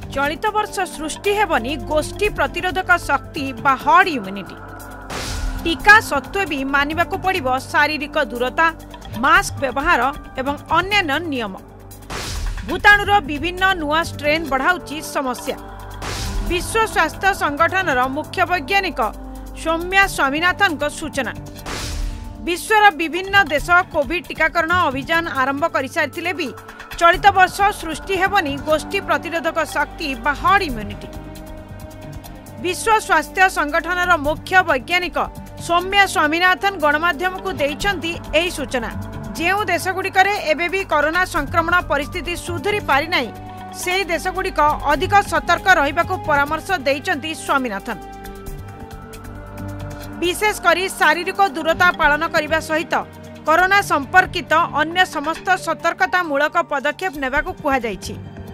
चलित वर्ष सृष्टि हेबनी गोष्ठी प्रतिरोधक शक्ति बा हर्ड इम्यूनिटी। टीका सत्वे भी मानिबाकु पड़िबो शारीरिक दूरता, मास्क व्यवहार एवं अन्यान्य नियम। भूताणुर विभिन्न नुआ स्ट्रेन बढ़ाउची समस्या। विश्व स्वास्थ्य संगठन मुख्य वैज्ञानिक सौम्या स्वामीनाथन सूचना। विश्वर विभिन्न देश कोविड टीकाकरण अभियान आरंभ कर सारी भी चलित वर्ष सृष्टि हेबनी गोष्ठी प्रतिरोधक शक्ति बा हर्ड इम्यूनिटी। विश्व स्वास्थ्य संगठन मुख्य वैज्ञानिक सौम्या स्वामीनाथन गणमाध्यम को देइछंती एही सूचना। जेउ देशगुड़िक एबे भी कोरोना संक्रमण परिस्थिति सुधुरी पारि नाही, से देशगुड़िक अधिक सतर्क रहिबाकू परामर्श देइछंती स्वामीनाथन। विशेषकर शारीरिक दूरता पालन करने सहित कोरोना संपर्कित अन्य समस्त सतर्कतामूलक पदक्षेप नेबाकू कुहाଯାଇଛି।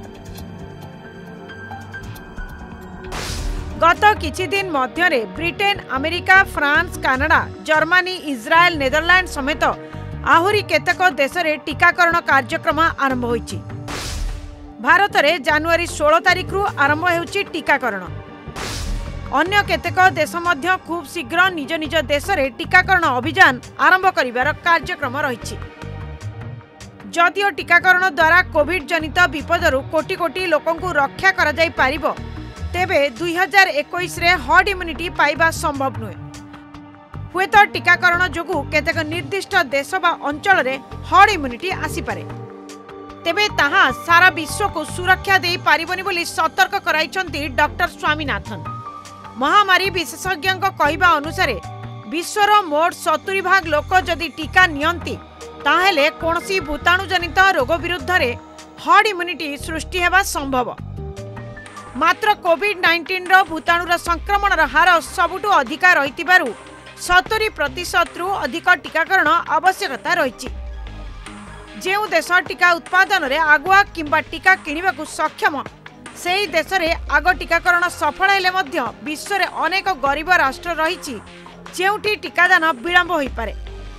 गत किछि दिन मध्यरे Britain, America, France, Canada, Germany, Israel, Netherland समेत आहुरी केतेक देश में टीकाकरण कार्यक्रम आरंभ होईछि। भारत में जनवरी 16 तारिख रु आरंभ होउछि टीकाकरण। अन्य केतेक देश मध्य खूब शीघ्र निज निज देश में टीकाकरण अभियान आरंभ करिवार कार्यक्रम रहिछि। जदिओ टीकाकरण द्वारा कोविड जनित विपदरु कोटी कोटी लोकंकु रक्षा करा जाई पारिबो, तेबे 2021 रे हर्ड इम्यूनिटी पाइबा संभव नुहे। हुए तो टीकाकरण जोगु केतेक निर्दिष्ट देश बा अंचल रे हर्ड इम्यूनिटी आसी पारे, तेबे ताहा सारा विश्व को सुरक्षा देई पारिबोनी बोली सतर्क कराइछंती डॉक्टर स्वामीनाथन। महामारी विशेषज्ञों कहवा अनुसार विश्वर मोट 70 भाग लोक जदि टीका नियंती ताहेले कोनसी भूताणु जनित रोग विरुद्ध रे हर्ड इम्यूनिटी सृष्टि हेबा संभव। मात्र कोविड-19 रो भूताणुर संक्रमण हार सबुठु अधिका रहितिबारु 70% रु अधिक टीकाकरण आवश्यकता रहिछि। जेउ देश टीका उत्पादन रे आगुआ किंबा टीका किनिबाकू सक्षम, सेही देश रे आग टीकाकरण सफल हेले मध्य विश्व रे अनेक गरीब राष्ट्र रहिछि जेउठी टीकादान विलंब होई पारे।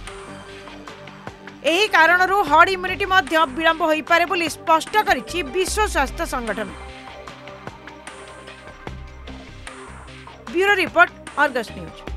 एही कारणरू हर्ड इम्यूनिटी मध्य विलंब होई पारे बोली स्पष्ट करिछि विश्व स्वास्थ्य संगठन। Bureau report, Argus news.